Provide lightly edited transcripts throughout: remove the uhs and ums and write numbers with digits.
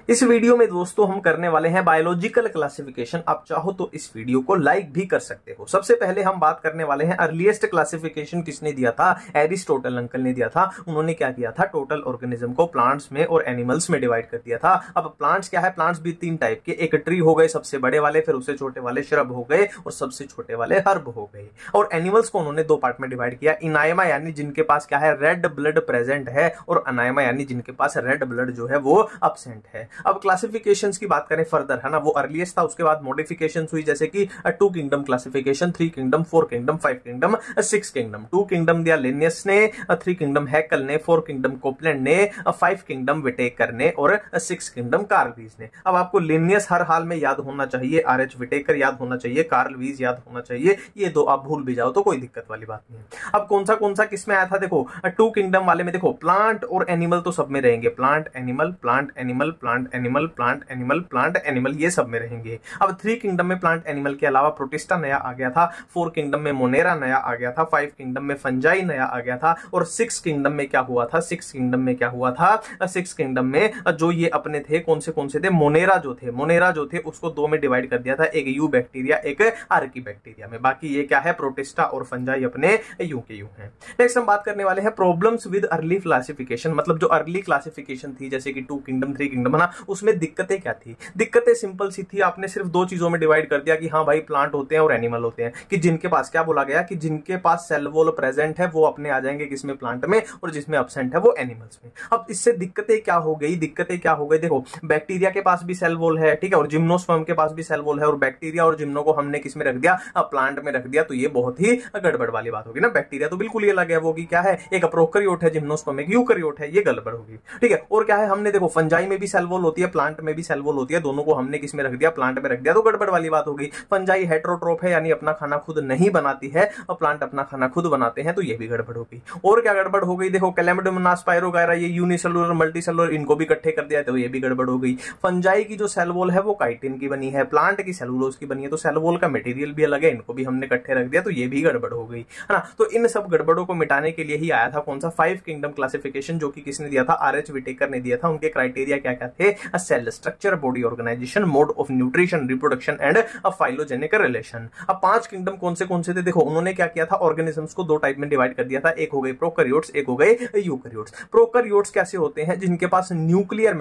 इस वीडियो में दोस्तों हम करने वाले हैं बायोलॉजिकल क्लासिफिकेशन। आप चाहो तो इस वीडियो को लाइक भी कर सकते हो। सबसे पहले हम बात करने वाले हैं अर्लीस्ट क्लासिफिकेशन किसने दिया था? एरिस्टोटल अंकल ने दिया था। उन्होंने क्या किया था? टोटल ऑर्गेनिज्म को प्लांट्स में और एनिमल्स में डिवाइड कर दिया था। अब प्लांट्स क्या है? प्लांट्स भी तीन टाइप के, एक ट्री हो गए सबसे बड़े वाले, फिर उससे छोटे वाले श्रब हो गए और सबसे छोटे वाले हर्ब हो गए। और एनिमल्स को उन्होंने दो पार्ट में डिवाइड किया, इनायमा यानी जिनके पास क्या है? रेड ब्लड प्रेजेंट है, और अनायमा यानी जिनके पास रेड ब्लड जो है वो अब्सेंट है। अब क्लासिफिकेशंस की बात करें फर्दर, है ना, वो अर्लीस्ट था, उसके बाद मॉडिफिकेशंस हुई, जैसे कि 2 kingdom classification, 3 kingdom, 4 kingdom, 5 kingdom, 6 kingdom. 2 kingdom दिया लिनियस ने, 3 किंगडम हैकल ने, 4 किंगडम कोपलैंड ने, 5 किंगडम विटेकर ने और 6 किंगडम कार्ल वीज ने। अब आपको लिनियस हर हाल में याद होना चाहिए, आरएच विटेकर याद होना चाहिए, कार्ल वीज याद होना चाहिए। ये दो आप भूल भी जाओ तो कोई दिक्कत वाली बात नहीं है। अब कौन सा किस में आया था? देखो 2 किंगडम वाले में देखो प्लांट और एनिमल तो सब में रहेंगे, plant animal, plant animal, plant animal, plant animal, plant animal, ये सब में रहेंगे। अब 3 किंगडम में प्लांट एनिमल के अलावा प्रोटिस्टा नया आ गया था, 4 किंगडम में मोनेरा नया आ गया था, 5 किंगडम में फंजाई नया आ गया था, और 6 किंगडम में क्या हुआ था? 6 किंगडम में क्या हुआ था? 6 किंगडम में जो ये अपने थे कौन से थे? मोनेरा जो थे उसको दो में डिवाइड कर दिया था, एक यू बैक्टीरिया, एक आर्की बैक्टीरिया में। बाकी ये क्या है? प्रोटिस्टा और फंजाई अपने यू के यू हैं। नेक्स्ट हम बात करने वाले हैं प्रॉब्लम्स विद अर्ली क्लासिफिकेशन, मतलब जो अर्ली क्लासिफिकेशन थी जैसे कि 2 किंगडम, 3 किंगडम, है ना, उसमें दिक्कतें क्या थी? दिक्कतें सिंपल सी थी, आपने सिर्फ दो चीजों में डिवाइड कर दिया कि हाँ भाई प्लांट होते हैं और एनिमल होते हैं, कि जिनके पास क्या बोला गया कि जिनके पास सेल वॉल प्रेजेंट है वो अपने आ जाएंगे किसमें? प्लांट में, और जिसमें एब्सेंट है वो एनिमल्स में। अब इससे दिक्कतें क्या हो गई? देखो बैक्टीरिया के पास भी सेल वॉल है, ठीक है, और जिम्नोस्पर्म के पास भी सेल वॉल है, और बैक्टीरिया और जिम्नो को हमने किसमें रख दिया? प्लांट में रख दिया, तो ये बहुत ही गड़बड़ वाली बात होगी ना। बैक्टीरिया तो बिल्कुल ही अलग है, वो की क्या है? एक प्रोकैरियोट है, जिम्नोस्पर्म एक यूकैरियोट है, ये गड़बड़ होगी, ठीक है। और क्या है? हमने देखो फंजाई में भी सेल वॉल होती है, प्लांट में भी सेल वॉल होती है, दोनों को हमने किसमें रख दिया? प्लांट में रख दिया, तो गड़बड़ वाली बात होगी। फंजाई हेटेरोट्रोफ है, यानी अपना खाना खुद नहीं बनाती है, और प्लांट अपना खाना खुद बनाते हैं, तो ये भी गड़बड़ होगी। और क्या गड़बड़ हो गई? देखो कैलेमडोमोनास, स्पाइरोगायरा, ये यूनिसेलुलर मल्टीसेलुलर, इनको भी इकट्ठे कर दिया, तो ये भी गड़बड़ हो गई। फंजाई की जो सेल वॉल है वो काइटिन की बनी है, प्लांट की सेलुलोज की बनी है, तो सेल वॉल का मटेरियल भी अलग है, इनको भी हमने इकट्ठे रख दिया, तो ये भी गड़बड़ हो गई, है ना। तो इन सब गड़बड़ों को मिटाने के लिए ही आया था कौन सा? 5 किंगडम क्लासिफिकेशन, जो कि किसने दिया था? आरएच विटेकर ने दिया था। उनके क्राइटेरिया क्या क्या थे? Cell structure, body organisation, mode of nutrition, reproduction and phylogenetic relation. अब 5 किंगडम कौन से थे? देखो उन्होंने क्या किया था? ऑर्गेनिजम्स को दो टाइप में डिवाइड कर दिया था, एक हो गए प्रोकैरियोट्स, एक हो गए यूकैरियोट्स। प्रोकैरियोट्स कैसे होते हैं? जिनके पास न्यूक्लियर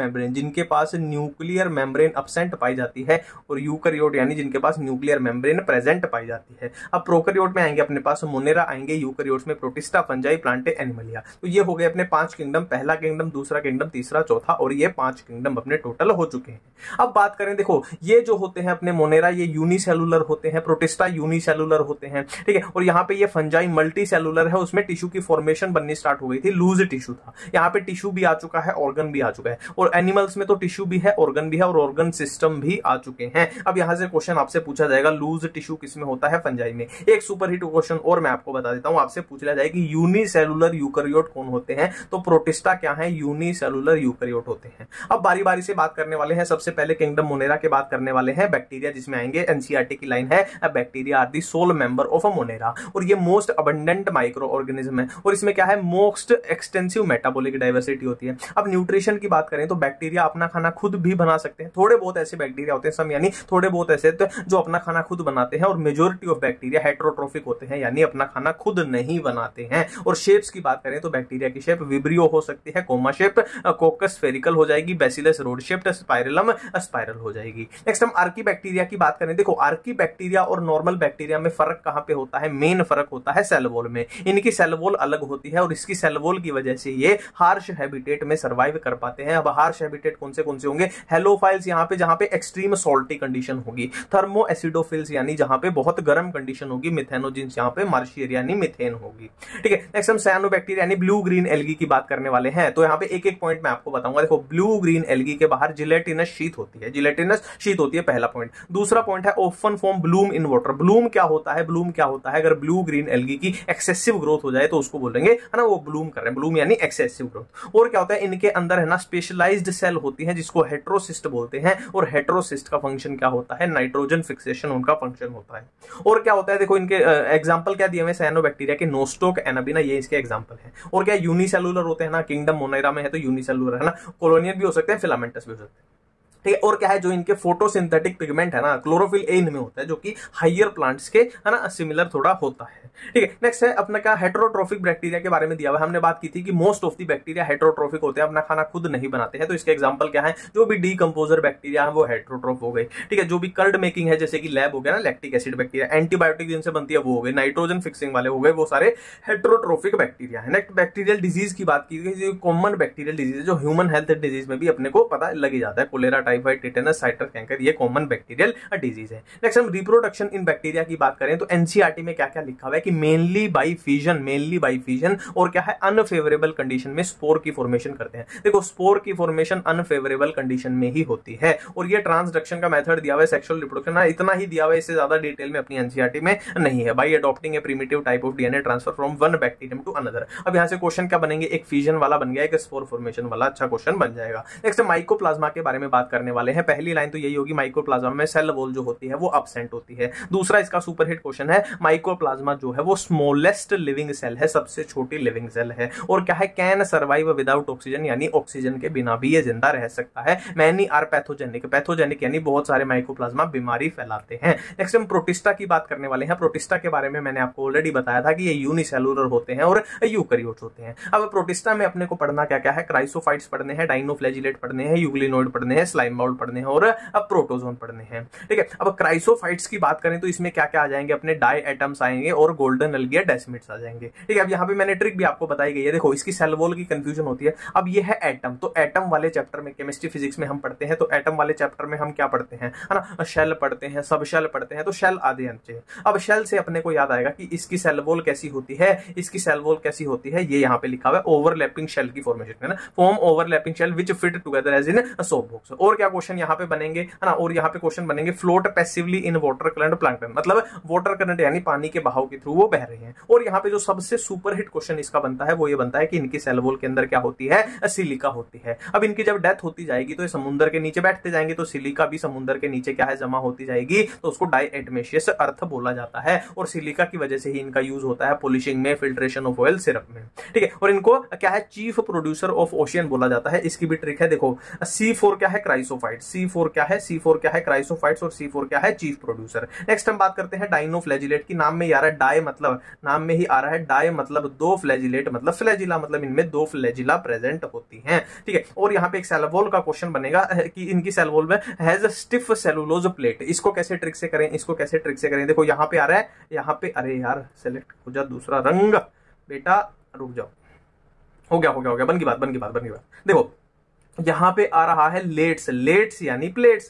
मेम्ब्रेन अब्सेंट पाई जाती है, और यूकैरियोट यानी जिनके पास न्यूक्लियर मेम्ब्रेन प्रेजेंट पाई जाती है। अब प्रोकैरियोट में आएंगे अपने पास मोनेरा आएंगे, यूकैरियोट्स में प्रोटिस्टा, फंजाई, प्लांटे, एनिमलिया। तो ये हो गए अपने 5 किंगडम, पहला किंगडम, दूसरा किंगडम, तीसरा, चौथा, और ये 5 किंगडम अपने टोटल हो चुके हैं। अब बात करें, देखो ये जो होते हैं अपने मोनेरा, ये यूनिसेलुलर होते हैं, प्रोटिस्टा यूनिसेलुलर होते हैं, ठीक है, और यहाँ पे ये फंजाई मल्टी सेलुलर है, उसमें टिश्यू की फॉर्मेशन बननी स्टार्ट हो गई थी, लूज टिश्यू था, यहाँ पे टिश्यू भी आ चुका है, ऑर्गन भी आ चुका है, और एनिमल्स में तो टिश्यू भी है, ऑर्गन भी है, और ऑर्गन सिस्टम भी आ चुके हैं। अब यहाँ से क्वेश्चन आपसे पूछा जाएगा, लूज टिश्यू किसमें होता है? फंजाई में। एक सुपर हिट क्वेश्चन और मैं आपको बता देता हूं, आपसे पूछ लिया जाए कि यूनिसेलुलर यूकैरियोट कौन होते हैं, तो प्रोटिस्टा क्या है? यूनिसेलुलर यूकैरियोट होते हैं। अब बारी बारी से बात करने वाले हैं। सबसे पहले किंगडम मोनेरा के बात करने वाले हैं, बैक्टीरिया, जिसमें आएंगे एनसीईआरटी की लाइन है, bacteria are the sole member of a Monera, और ये मोस्ट अबंडेंट माइक्रो ऑर्गेनिज्म है, और इसमें क्या है? मोस्ट एक्सटेंसिव मेटाबॉलिक डाइवर्सिटी होती है। अब न्यूट्रिशन की बात करें तो बैक्टीरिया अपना खाना खुद भी बना सकते हैं, थोड़े बहुत ऐसे बैक्टीरिया होते हैं, सम यानी थोड़े बहुत ऐसे जो अपना खाना खुद बनाते हैं, और मेजॉरिटी ऑफ बैक्टीरिया हेटेरोट्रोफिक होते हैं, यानी अपना खाना खुद नहीं बनाते हैं। और शेप्स की बात करें तो बैक्टीरिया की शेप विब्रियो हो सकती है, कोमा शेप, कोकस स्फेरिकल हो जाएगी, bacillus rod shaped, spirillum spiral हो जाएगी। नेक्स्ट हम आर्की बैक्टीरिया की बात करें, देखो आर्की बैक्टीरिया और नॉर्मल बैक्टीरिया में फर्क कहां पे होता है? मेन फर्क होता है सेल वॉल में। इनकी सेल वॉल अलग होती है, और इसकी सेल वॉल की वजह से ये हार्श हैबिटेट में सर्वाइव कर पाते हैं। अब हार्श हैबिटेट कौन से होंगे? हेलोफाइल्स, यहाँ पे जहां पे एक्सट्रीम सॉल्टी कंडीशन होगी, थर्मो एसिडोफिल्स यानी जहां पे बहुत गर्म कंडीशन होगी, मिथेनोजिन्स यहाँ पे मार्शियर यानी मिथेन होगी, ठीक है। नेक्स्ट हम साइनोबैक्टीरिया यानी ब्लू ग्रीन एल्गी की बात करने वाले हैं। तो यहाँ पे एक एक पॉइंट मैं आपको बताऊंगा। देखो ब्लू ग्रीन एल्गी के बाहर जिलेटिनस शीट होती है, पहला पॉइंट। दूसरा पॉइंट है often form bloom in water. Bloom क्या होता है? अगर ब्लू ग्रीन एल्गी की एक्सेसिव ग्रोथ हो जाए तो उसको बोलेंगे, है ना, वो ब्लूम कर रहे हैं, ब्लूम यानी एक्सेसिव ग्रोथ। और क्या होता है? इनके अंदर है ना स्पेशलाइज्ड सेल होती है, जिसको हेटेरोसिस्ट बोलते हैं, और हेटेरोसिस्ट का फंक्शन क्या होता है? नाइट्रोजन फिक्सेशन उनका फंक्शन होता है। और क्या होता है? देखो इनके एग्जांपल क्या दिए हुए साइनोबैक्टीरिया के? नोस्टोक, एनाबिना, ये इसके एग्जांपल हैं। और क्या यूनिसेलुलर होते हैं ना, किंगडम मोनेरा में है तो यूनिसेलुलर है ना, कॉलोनियल भी हो सकते हैं, फिलामेंटस भी हो सकते हैं। ठीक है। और क्या है, जो इनके फोटोसिंथेटिक पिगमेंट है ना, क्लोरोफिल ए इनमें होता है, जो कि हाइयर प्लांट्स के है ना सिमिलर थोड़ा होता है। ठीक है। नेक्स्ट है अपना क्या, हेटेरोट्रोफिक बैक्टीरिया के बारे में दिया हुआ है। हमने बात की थी कि most of the bacteria heterotrophic होते हैं, अपना खाना खुद नहीं बनाते हैं। तो इसके एग्जांपल क्या है, जो भी डीकंपोजर बैक्टीरिया है वो हेटेरोट्रोफ हो गए। ठीक है। जो भी कर्ड मेकिंग है, जैसे कि लैब हो गया ना, लैक्टिक एसिड बैक्टीरिया, एंटीबायोटिक जिनसे बनती है वो हो गए, नाइट्रोजन फिक्सिंग वाले हो गए, वो सारे हेटेरोट्रोफिक बैक्टीरिया है। नेक्स्ट बैक्टीरियल डिजीज की बात की गई, जो कॉमन बैक्टीरियल डिजीज है, जो ह्यूमन हेल्थ डिजीज में भी अपने को पता लग जाता है, cholera, typhoid, tetanus, citrus canker, ये कॉमन बैक्टीरियल डिजीज है। नेक्स्ट हम रिप्रोडक्शन इन बैक्टीरिया की बात करें तो एनसीईआरटी में क्या क्या लिखा हुआ है कि मेनली बाई फिजन और क्या है, अनफेवरेबल कंडीशन में स्पोर की फॉर्मेशन करते हैं। देखो स्पोर की फॉर्मेशन अनफेवरेबल कंडीशन में ही होती है, और ये ट्रांसडक्शन का मेथड दिया हुआ है, सेक्सुअल रिप्रोडक्शन इतना ही दिया हुआ है, इससे ज्यादा डिटेल में अपनी एनसीईआरटी में नहीं है। By adopting a primitive type of DNA transfer from one bacterium to another. अब यहां से क्वेश्चन क्या बनेंगे, एक फिजन वाला बन गया, एक स्पोर फॉर्मेशन वाला, अच्छा क्वेश्चन बन जाएगा। नेक्स्ट माइकोप्लाज्मा के बारे में बात करने वाले हैं। पहली लाइन तो यही होगी, माइकोप्लाज्मा में सेल वॉल जो होती है वो अब्सेंट होती है। दूसरा इसका सुपरहिट क्वेश्चन है, माइकोप्लाज्मा जो है वो स्मॉलेस्ट लिविंग सेल है, सबसे छोटी लिविंग सेल है, और क्या है, कैन सर्वाइव विदाउट ऑक्सीजन, यानी ऑक्सीजन के बिना भी ये जिंदा रह सकता है। मैनी आर पैथोजेनिक यानी बहुत सारे माइकोप्लाज्मा बीमारी फैलाते हैं। नेक्स्ट हम प्रोटिस्टा की बात करने वाले हैं। प्रोटिस्टा के बारे में मैंने आपको ऑलरेडी बताया था कि ये यूनिसेलुलर होते हैं और यूकैरियोट्स होते हैं। अब प्रोटिस्टा में अपने को पढ़ना क्या क्या है, क्राइसोफाइट्स पढ़ने हैं, डाइनोफ्लैजिलेट पढ़ने हैं, यूग्लिनोइड पढ़ने हैं, स्लाइम बाउल पढ़ने हैं, और अब प्रोटोजोन पढ़ने हैं। ठीक है। अब क्राइसोफाइट्स की बात करें तो इसमें क्या क्या आ जाएंगे, अपने डाई एटम्स आएंगे और गोल्डन अलगिया डेस्मिड्स आ जाएंगे। ठीक है। अब यहाँ पे मैंने ट्रिक भी आपको बताई गई है, देखो इसकी सेल वॉल की कंफ्यूजन होती है। अब ये है एटम, तो एटम वाले चैप्टर में केमिस्ट्री फिजिक्स में हम पढ़ते हैं, तो एटम वाले चैप्टर में हम क्या पढ़ते हैं, है ना, शेल पढ़ते हैं, सब शेल पढ़ते हैं, तो शेल आधे अंचे। अब शेल से अपने को याद आएगा कि इसकी सेल वॉल कैसी होती है, इसकी सेल वॉल कैसी होती है, ये यहाँ पे लिखा हुआ है, ओवरलैपिंग शेल की फॉर्मेशन है ना, form overlapping shell which fit together as in soap box. और क्या क्वेश्चन यहाँ पे बनेंगे, है ना, और यहाँ पे क्वेश्चन बनेंगे, float passively in water current plankton, मतलब वाटर करंट यानी पानी के बहाव के थ्रू वो बह रहे हैं। और यहाँ पे जो सबसे सुपरहिट क्वेश्चन इसका बनता है वो ये बनता है कि इनकी सेल वॉल के अंदर क्या होती है, सिलिका होती है। अब इनकी जब डेथ होती जाएगी तो ये समुद्र के नीचे बैठते जाएंगे, तो सिलिका भी समुद्र के नीचे क्या है, जमा होती जाएगी, तो उसको डाइएटमेशियस अर्थ बोला जाता है। और सिलिका की वजह से ही इनका यूज होता है पॉलिशिंग में, फिल्ट्रेशन ऑफ ऑयल, सिरप में। ठीक है। और इनको क्या है, चीफ प्रोड्यूसर ऑफ ओशियन बोला जाता है। इसकी भी ट्रिक है, देखो C4 क्या है, क्राइसोफाइट्स, C4 क्या है, C4 क्या है, क्राइसोफाइट्स, और C4 क्या है, चीफ प्रोड्यूसर। नेक्स्ट हम बात करते हैं डाइनोफ्लैजिलेट की। नाम में आ रहा है डाई, मतलब नाम में ही आ रहा है डाई मतलब दो, फ्लैजिलेट मतलब फ्लैजिला, मतलब इनमें दो फ्लैजिला प्रेजेंट होती हैं। ठीक है। और यहाँ पे एक सेल वॉल का क्वेश्चन बनेगा कि इनकी सेल वॉल में हैज स्टिफ सेलुलोज प्लेट। इसको कैसे ट्रिक से करें, इसको कैसे ट्रिक से करें, देखो यहाँ पे आ रहा है, यहाँ पे, अरे यार सेलेक्ट हो जा दूसरा रंग, बेटा रुक जाओ, हो गया बन की बात। देखो यहां पे आ रहा है लेट्स यानी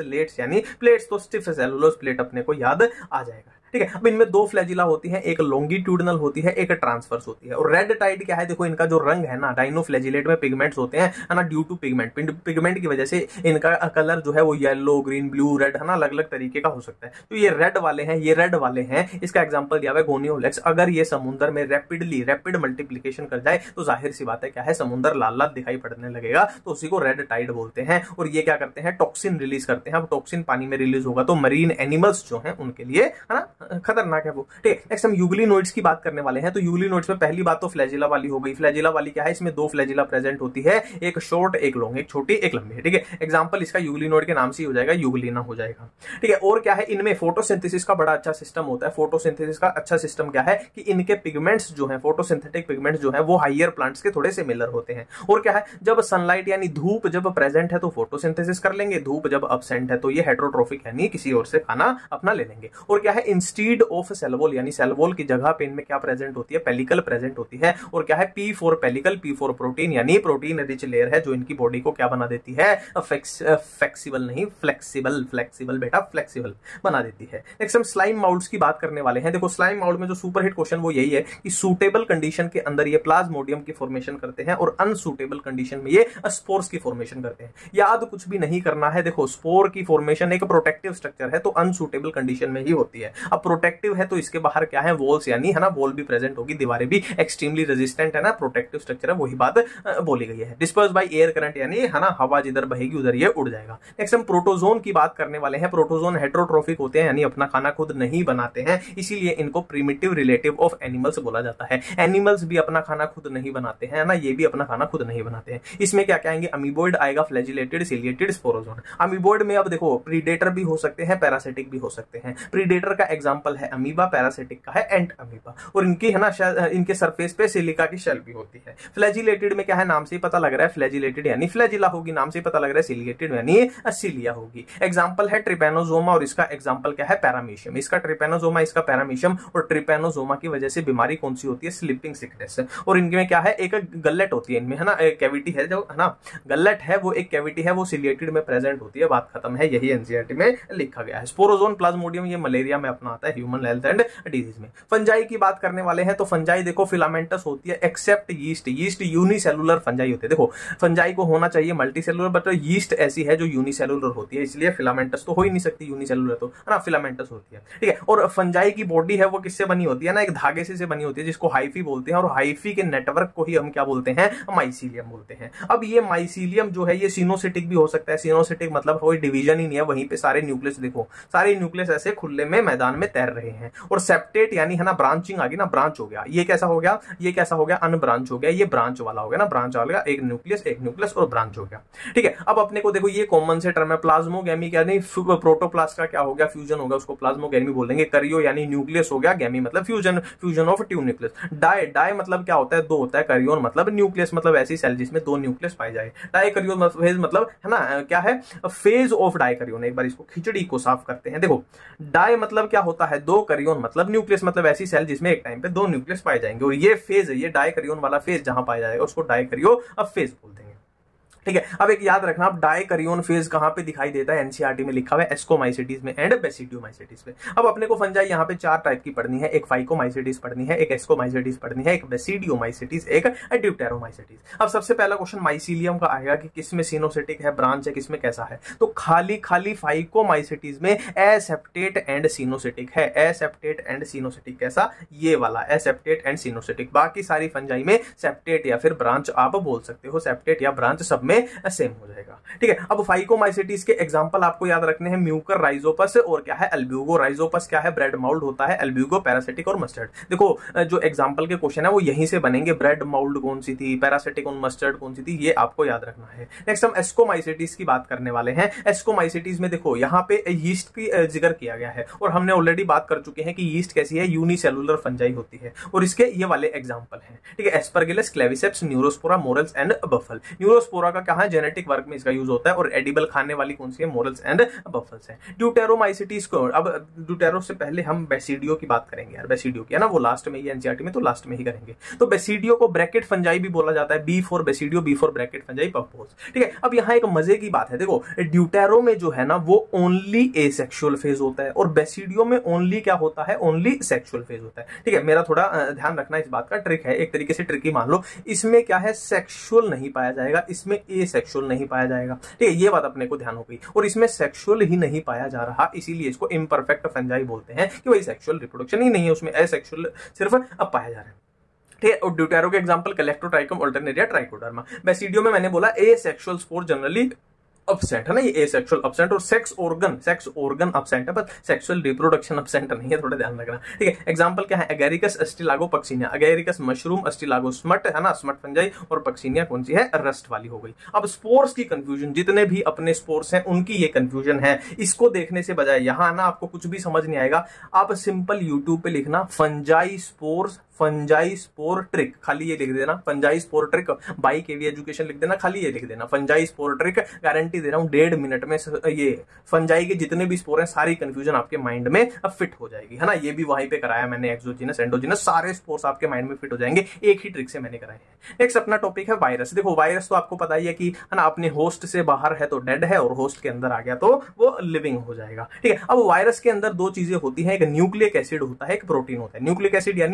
प्लेट्स, तो स्टिफ सेलुलोज प्लेट अपने को याद आ जाएगा। ठीक है। अब इनमें दो फ्लैजिला होती हैं, एक लॉन्गिट्यूडनल होती है, एक ट्रांसवर्स होती है। और रेड टाइड क्या है, देखो इनका जो रंग है ना, डाइनोफ्लैजिलेट में पिगमेंट्स होते हैं, है ना, ड्यू टू पिगमेंट की वजह से इनका कलर जो है वो येलो, ग्रीन, ब्लू, रेड, है ना, अलग अलग तरीके का हो सकता है। तो ये रेड वाले हैं, इसका एग्जांपल दिया हुआ है गोनियोलेक्स। अगर ये समुद्र में रैपिड मल्टीप्लीकेशन कर जाए तो जाहिर सी बात है क्या है, समुद्र लाल लाल दिखाई पड़ने लगेगा, तो उसी को रेड टाइड बोलते हैं। और ये क्या करते हैं, टॉक्सिन रिलीज करते हैं। अब टॉक्सिन पानी में रिलीज होगा तो मरीन एनिमल्स जो हैं उनके लिए, है ना, खतरनाक है वो। ठीक है। नेक्स्ट हम यूग्लिनोइड्स की बात करने वाले हैं। तो यूग्लिनोइड्स में पहली बात तो फ्लैजिला वाली हो गई। फ्लैजिला वाली क्या है, इसमें दो फ्लैजिला प्रेजेंट होती है, एक शॉर्ट एक लॉन्ग, एक छोटी एक लंबी। ठीक है। एग्जांपल इसका यूग्लिनोइड के नाम से हो जाएगा, यूग्लिना हो जाएगा। ठीक है। और क्या है, इनमें फोटोसिंथेसिस का बड़ा अच्छा सिस्टम होता है। फोटोसिंथेसिस का अच्छा सिस्टम क्या है कि इनके पिगमेंट्स जो है, फोटोसिंथेटिक पिगमेंट्स जो है वो हाइयर प्लांट्स के थोड़े सिमिलर होते हैं। और क्या है, जब सनलाइट यानी धूप जब प्रेजेंट है तो फोटोसिंथेसिस कर लेंगे, धूप जब एब्सेंट है तो ये हेटेरोट्रोफिक यानी किसी और से खाना अपना ले लेंगे। और क्या है, इंस्टीड ऑफ सेल वॉल यानी सेल वॉल की जगह पे इनमें क्या प्रेजेंट होती है, पेलिकल प्रेजेंट होती है। और क्या है, P4 पेलिकल, P4 प्रोटीन यानी प्रोटीन रिच लेयर है जो इनकी बॉडी को क्या बना देती है, फ्लेक्सिबल नहीं फ्लेक्सिबल बेटा, फ्लेक्सिबल बना देती है। नेक्स्ट हम स्लाइम माउल्ड्स की बात करने वाले हैं। देखो स्लाइम माउल्ड में जो सुपरहिट क्वेश्चन वो यही है कि सूटेबल कंडीशन के अंदर ये प्लाज्मोडियम की फॉर्मेशन करते हैं और अनसूटेबल कंडीशन में ये स्पोर्स की फॉर्मेशन करते हैं। याद कुछ भी नहीं करना है, देखो स्पोर की फॉर्मेशन एक प्रोटेक्टिव स्ट्रक्चर है तो अनसूटेबल कंडीशन में ही होती है। अब प्रोटेक्टिव है तो इसके बाहर क्या है, वॉल्स, यानी है ना वॉल भी प्रेजेंट होगी, दीवारें भी एक्सट्रीमली रेजिस्टेंट है ना, प्रोटेक्टिव स्ट्रक्चर है, वही बात बोली गई है। डिस्पर्स बाय एयर करंट, यानी है ना हवा जिधर बहेगी उधर ये उड़ जाएगा। नेक्स्ट हम प्रोटोजोन की बात करने वाले हैं। प्रोटोजोन हेटेरोट्रोफिक होते हैं, यानी अपना खाना खुद नहीं बनाते हैं, इसीलिए इनको प्रिमिटिव रिलेटिव ऑफ एनिमल्स बोला जाता है। एनिमल्स भी अपना खाना खुद नहीं बनाते हैं ना, ये भी अपना खाना खुद नहीं बनाते हैं। इसमें क्या क्या आएंगे, अमीबोइड आएगा, फ्लैजिलेटेड, सिलिएटेड, स्पोरोजोन। अमीबोइड में अब देखो प्रीडेटर भी हो सकते हैं, पैरासिटिक भी हो सकते हैं। प्रीडेटर का एग्जांपल है अमीबा, पैरासिटिक का है एंट अमीबा, और इनकी है ना इनके सरफेस पे सिलिका की शेल भी होती है। फ्लैजिलेटेड में क्या है, नाम से ही पता लग रहा है, फ्लैजिलेटेड यानी फ्लैजिला होगी, नाम से ही पता लग रहा है, सिलिएटेड यानी सिलिया होगी। एग्जांपल है ट्रिपैनोजोमा, और इसका एग्जांपल क्या है, पैरामीशियम। इसका ट्रिपैनोजोमा, इसका पैरामीशियम, और ट्रिपैनोजोमा की वजह से बीमारी कौन सी होती है, स्लीपिंग सिकनेस। और इनमें क्या है, एक गल्लेट होती है इनमें, है ना, एक कैविटी है जो है ना, गल्लेट है वो एक कैविटी है, वो सिलिएटेड में प्रेजेंट होती है, बात खत्म है, यही एनसीईआरटी में लिखा गया है। स्पोरोजोन, प्लाज्मोडियम, ये मलेरिया में अपना आता है, ह्यूमन हेल्थ एंड डिजीज में। फंजाई की बात करने वाले हैं, तो फंजाई देखो फिलामेंटस होती है except yeast. Yeast unicellular fungi होते हैं। देखो फंजाई को होना चाहिए मल्टीसेलुलर, बट यीस्ट ऐसी है जो यूनिसेलुलर होती है, इसलिए फिलामेंटस तो हो ही नहीं सकती, यूनिसेलुलर तो है ना, फिलामेंटस होती है, ठीक है। और फंजाई की बॉडी है वो किससे बनी होती है ना, एक धागे से बनी होती है, जिसको हाइफी बोलते हैं, और हाइफी के नेटवर्क को ही हम क्या बोलते हैं, माइसीलियम बोलते हैं। अब ये माइसीलियम जो है ये सिनोसिटिक भी हो सकता है। सिनोसिटिक मतलब कोई डिवीजन ही नहीं है, वहीं पे सारे न्यूक्लियस, देखो सारे न्यूक्लियस ऐसे खुले में मैदान में तैर रहे हैं। और सेप्टेट यानी है ना ब्रांचिंग आ गई ना, ब्रांच हो गया, ये कैसा हो गया, ये कैसा हो गया, अनब्रांच हो गया, ये ब्रांच वाला हो गया ना, ब्रांच वाला, एक न्यूक्लियस और ब्रांच हो गया, ठीक है। अब अपने को देखो ये कॉमन से टर्म है, प्लाज्मोगैमी क्या नहीं, प्रोटोप्लास्ट का क्या हो गया, फ्यूजन होगा, उसको प्लाज्मोगैमी बोलेंगे। करियो यानी न्यूक्लियस हो गया, गैमी मतलब fusion of two nucleus. Di मतलब क्या होता है, दो होता है, करियोन मतलब न्यूक्लियस मतलब ऐसी सेल जिसमें दो न्यूक्लियस पाए जाए। डाइकरियोन फेज मतलब है ना क्या है, फेज ऑफ डाइकरियोन। एक बार इसको खिचड़ी को साफ करते हैं। देखो डाई मतलब क्या होता है, दो, करियोन मतलब न्यूक्लियस मतलब ऐसी सेल जिसमें एक टाइम पे दो न्यूक्लियस पाए जाएंगे, और ये फेज है, ये डाइकरियोन वाला फेज जहां पाया जाएगा उसको डाइकरियो अब फेज बोलते हैं, ठीक है। अब एक याद रखना, आप डाइकरियोन फेज कहां पे दिखाई देता है, एनसीईआरटी में लिखा हुआ है एस्कोमाइसिटीज में एंड बेसिडियोमाइसिटीज में। अब अपने को फंजाई यहाँ पे चार टाइप की पढ़नी है, एक फाइकोमाइसिटीज पढ़नी है, एक एस्कोमाइसिटीज पढ़नी है, एक बेसिडियोमाइसिटीज, एक ड्यूटेरोमाइसिटीज। अब सबसे पहला क्वेश्चन माइसीलियम का आएगा कि किसमें सिनोसिटिक है, ब्रांच है, किसमें कैसा है। तो खाली फाइकोमाइसिटीज में एसेप्टेट एंड सिनोसिटिक है, एसेप्टेट एंड सिनोसिटिक कैसा, ये वाला एसेप्टेट एंड सिनोसिटिक। बाकी सारी फंजाई में सेप्टेट या फिर ब्रांच आप बोल सकते हो, सेप्टेट या ब्रांच सब में सेम हो जाएगा, ठीक है। अब फाइकोमाइसिटीज के एग्जांपल आपको याद रखने हैं, म्यूकर राइजोपस और क्या है अल्ब्यूगो। राइजोपस क्या है, ब्रेड माउल्ड होता है, अल्ब्यूगो पैरासिटिक और मस्टर्ड। देखो जो एग्जांपल के क्वेश्चन है वो यहीं से बनेंगे, ब्रेड माउल्ड कौन सी थी, पैरासिटिक और मस्टर्ड कौन सी थी, ये आपको याद रखना है। नेक्स्ट हम एस्कोमाइसिटीज की बात करने वाले हैं। एस्कोमाइसिटीज में देखो यहाँ पे यीस्ट की जिक्र किया गया है, और हमने ऑलरेडी बात कर चुके हैं कि यीस्ट कैसी है, यूनिसेलुलर फंजाई होती है, और इसके ये वाले एग्जांपल हैं, ठीक है। Aspergillus, Claviceps, Neurospora, morels and बफल। न्यूरोस्पोरा का क्या है, जेनेटिक वर्क में इसका यूज होता है, और एडिबल खाने वाली कौन सी है, मोरल्स एंड बफल्स है। ड्यूटेरोमाइसिटीज को, अब ड्यूटेरो से पहले हम बेसिडियो की बात करेंगे यार, बेसिडियो की है ना, वो लास्ट में ही एनसीईआरटी में तो लास्ट में ही करेंगे। तो बेसिडियो को ब्रैकेट फंजाई भी बोला जाता है, B for basidio, B for bracket fungi, puffballs, ठीक है। अब यहाँ एक मजे की बात है, देखो ड्यूटेरो में जो है ना वो ओनली एसेक्सुअल फेज होता है, और बेसिडियो में ओनली क्या होता है, ओनली सेक्सुअल फेज होता है, ठीक है। मेरा थोड़ा ध्यान रखना इस बात का, ट्रिक है, एक तरीके से ट्रिक ही मान लो। इसमें क्या है, सेक्सुअल नहीं पाया जाएगा, इसमें एसेक्सुअल नहीं पाया जाएगा, ठीक है, ये बात अपने को ध्यान हो गई। और इसमें सेक्सुअल ही नहीं पाया जा रहा, इसीलिए इसको इम्परफेक्ट फंजाई बोलते हैं, कि वही सेक्सुअल रिप्रोडक्शन ही नहीं है उसमें, एसेक्सुअल सिर्फ अब पाया जा रहा है, ठीक है। और ड्यूटेरो के example Colletotrichum, Alternaria, Trichoderma. Basidio में मैंने बोला एसेक्सुअल स्पोर जनरली अब्सेंट है ना, ये एसेक्सुअल अब्सेंट, और सेक्स ऑर्गन अब्सेंट है, बस सेक्सुअल रिप्रोडक्शन अब्सेंट नहीं है, थोड़ा ध्यान रखना, ठीक है। एग्जांपल क्या है, Agaricus, Ustilago, Puccinia. Agaricus mushroom, Ustilago smut है ना, स्मट फंजाई, और पक्सिनिया कौन सी है, रस्ट वाली हो गई। अब स्पोर्स की कंफ्यूजन, जितने भी अपने स्पोर्स हैं उनकी ये कंफ्यूजन है, इसको देखने से बजाय यहाँ ना आपको कुछ भी समझ नहीं आएगा, आप सिंपल यूट्यूब पे लिखना fungi spores, fungi spore trick, खाली ये लिख देना, fungi spore trick, by KV education लिख देना, खाली ये लिख देना फंजाई स्पोर ट्रिक। गारंटी दे रहा हूं 1.5 मिनट में ये फंजाई के जितने भी स्पोर हैं सारी कंफ्यूजन आपके माइंड में अब फिट हो जाएगी, है ना। ये भी वहीं पे कराया मैंने, एक्सोजिनस, एंडोजिनस, सारे स्पोर्स आपके माइंड में फिट हो जाएंगे, एक ही ट्रिक से मैंने कराए हैं। नेक्स्ट अपना टॉपिक है वायरस। देखो वायरस तो आपको पता ही है कि है ना, अपने होस्ट से बाहर है तो डेड है, और होस्ट के अंदर आ गया तो वो लिविंग हो जाएगा, ठीक है। अब वायरस के अंदर दो चीजें होती हैं, एक न्यूक्लिक एसिड होता है, एक प्रोटीन होता है। न्यूक्लिक एसिड यानी RNA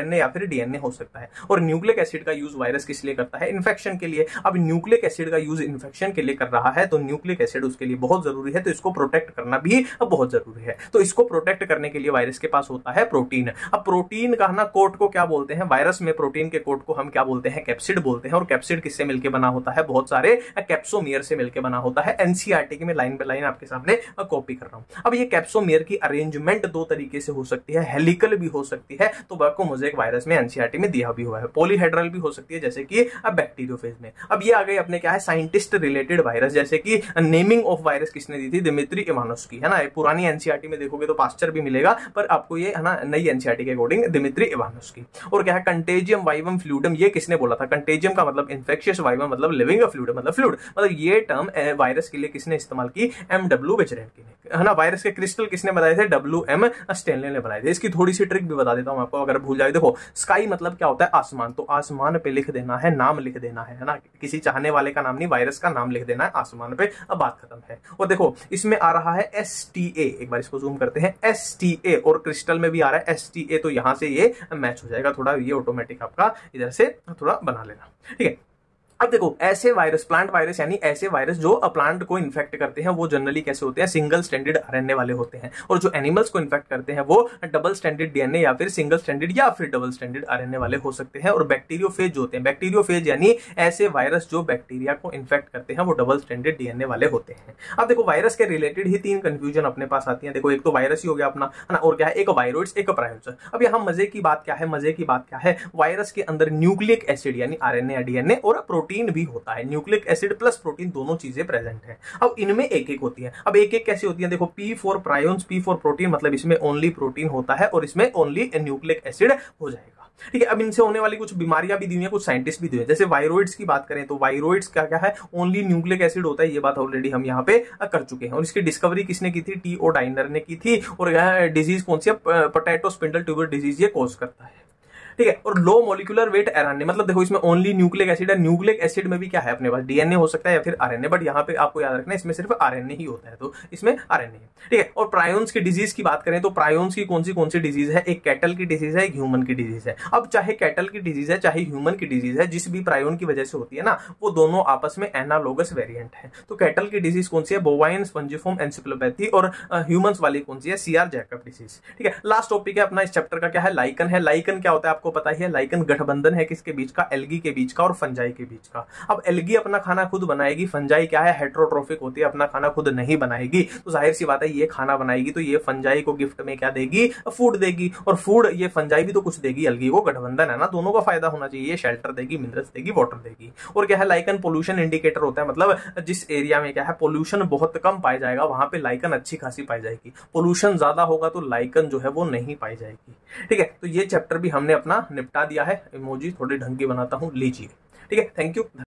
आरएनए या फिर डीएनए हो सकता है। और न्यूक्लिक एसिड का यूज वायरस किस लिए करता है? इन्फेक्शन के लिए। अब न्यूक्लिक एसिड का यूज इन्फेक्शन के लिए कर रहा है तो न्यूक्लिक एसिड उसके लिए बहुत जरूरी है, तो इसको प्रोटेक्ट करना भी बहुत जरूरी है। तो इसको प्रोटेक्ट करने के लिए वायरस के पास होता है प्रोटीन। अब प्रोटीन का ना कोट को क्या बोलते हैं? वायरस में प्रोटीन के कोट को हम क्या बोलते हैं? कैप्सिड बोलते हैं। और कैप्सिड किससे मिलकर बना होता है? बहुत सारे कैप्सोमियर से मिलकर बना होता है। एनसीईआरटी की मैं लाइन बाय लाइन आपके सामने कॉपी कर रहा हूं। अब ये कैप्सोमियर की अरेंजमेंट दो तरीके से हो सकती है, हेलिकल भी हो सकती है, तो आपको मोज़ेक वायरस में एनसीईआरटी में दिया भी हुआ है। पॉलीहेड्रल भी हो सकती है जैसे कि बैक्टीरियोफेज में। अब ये आ गए अपने क्या है? साइंटिस्ट रिलेटेड वायरस, जैसे कि नेमिंग ऑफ वायरस किसने दी थी? दिमित्री इवानोव्स्की, है ना। पुरानी एनसीईआरटी में देखोगे तो पास्चर भी मिलेगा, पर आपको ये है ना नई एनसीईआरटी के अकॉर्डिंग दिमित्री इवानोव्स्की। और क्या है? कंटेजियम वाइवम फ्लूइडम, ये किसने बोला था? कंटेजियम का मतलब इन्फेक्शियस, वाइवम मतलब लिविंग, फ्लूइड मतलब फ्लूइड, मतलब ये टर्म वायरस के लिए किसने इस्तेमाल की? एमडब्ल्यू बेचरेंकी ने, है ना। वायरस के क्रिस्टल किसने बनाए थे? WM स्टेनले ने बनाए थे। इसकी थोड़ी सी ट्रिक भी बता देता हूं आपको, अगर भूल जाए। देखो, स्काई मतलब क्या होता है? आसमान, तो आसमान पे लिख देना है, नाम लिख देना है ना। किसी चाहने वाले का नाम नहीं, वायरस का नाम लिख देना है आसमान पे, अब बात खत्म है। और देखो इसमें आ रहा है STA, एक बार इसको जूम करते हैं, STA, और क्रिस्टल में भी आ रहा है STA, तो यहां से ये मैच हो जाएगा। थोड़ा ये ऑटोमेटिक आपका इधर से थोड़ा बना लेना, ठीक है। अब देखो, ऐसे वायरस, प्लांट वायरस यानी ऐसे वायरस जो प्लांट को इन्फेक्ट करते हैं, वो जनरली कैसे होते हैं? सिंगल स्टैंडर्ड आरएनए वाले होते हैं। और जो एनिमल्स को इन्फेक्ट करते हैं वो डबल स्टैंडर्ड डीएनए या फिर सिंगल स्टैंडर्ड या फिर डबल स्टैंडर्ड आरएनए वाले हो सकते हैं। और बैक्टीरियोफेज जो होते हैं, बैक्टीरियोफेज यानी ऐसे वायरस जो बैक्टीरिया को इन्फेक्ट करते हैं, वो डबल स्टैंडर्ड डीएनए वाले होते हैं। अब देखो, वायरस के रिलेटेड ही तीन कंफ्यूजन अपने पास आती है। देखो, एक तो वायरस ही हो गया अपना, है ना, और क्या है? एक वायरोइड्स, एक प्रायोइड्स। अब यहाँ मजे की बात क्या है? मजे की बात क्या है? वायरस के अंदर न्यूक्लिक एसिड यानी आरएनए या डीएनए और प्रोटीन भी होता है। न्यूक्लिक एसिड प्लस प्रोटीन दोनों चीजें प्रेजेंट है। अब इनमें एक एक होती है। अब एक एक कैसे होती है? देखो, P4 प्रायोन्स, P4 प्रोटीन, मतलब इसमें ओनली प्रोटीन होता है और इसमें ओनली न्यूक्लिक एसिड हो जाएगा, ठीक है। अब इनसे होने वाली कुछ बीमारियां भी दी हुई है, कुछ साइंटिस्ट भी दिए हैं। जैसे वायरोइड्स की बात करें तो वायरोइड्स क्या क्या है? ओनली न्यूक्लिक एसिड होता है, ये बात ऑलरेडी हम यहाँ पे कर चुके हैं। और इसकी डिस्कवरी किसने की थी? T.O. डाइनर ने की थी। और यह डिजीज कौन सी है? पोटैटो स्पिंडल ट्यूबर डिजीज, ये कॉज करता है, ठीक है। और लो मॉलिक्यूलर वेट आरएनए, मतलब देखो इसमें ओनली न्यूक्लिक एसिड है। न्यूक्लिक एसिड में भी क्या है अपने पास? डीएनए हो सकता है या फिर आरएनए, बट यहाँ पे आपको याद रखना है इसमें सिर्फ आरएनए ही होता है, तो इसमें आरएनए है, ठीक है। और प्रायोन्स की डिजीज की बात करें तो प्रायोन्स की कौन सी डिजीज है? एक कैटल की डिजीज है, एक ह्यूमन की डिजीज है। अब चाहे कैटल की डिजीज है चाहे ह्यूमन की डिजीज है, जिस भी प्रायोन की वजह से होती है ना, वो दोनों आपस में एनालोगस वेरिएंट है। तो कैटल की डिजीज कौन सी है? Bovine spongiform encephalopathy. और ह्यूमंस वाली कौन सी है? CR जैकब डिजीज, ठीक है। लास्ट टॉपिक है अपना इस चैप्टर का, क्या है? लाइकन है। लाइकन क्या होता है आपको पता ही है। लाइकन गठबंधन है किसके बीच का? एल्गी के बीच का और फंजाई के बीच का। अब एल्गी अपना खाना खुद बनाएगी, फंजाई क्या है? हेट्रोट्रोफिक होती है, अपना खाना खुद नहीं बनाएगी। तो जाहिर सी बात है ये खाना बनाएगी तो ये फंजाई को गिफ्ट में क्या देगी? फूड देगी। और फूड ये फंजाई भी तो कुछ देगी एल्गी को, गठबंधन है ना, दोनों का फायदा होना चाहिए। शेल्टर देगी, मिनरल्स देगी, वाटर देगी। और क्या है? लाइकन पोल्यूशन इंडिकेटर होता है, मतलब जिस एरिया में क्या है पोल्यूशन बहुत कम पाया जाएगा वहां पे लाइकन अच्छी खासी पाई जाएगी। पोल्यूशन ज्यादा होगा तो लाइकन जो है वो नहीं पाई जाएगी, ठीक है। तो ये चैप्टर भी हमने अपना निपटा दिया है। इमोजी थोड़े ढंग की बनाता हूं, लीजिए, ठीक है। Thank you.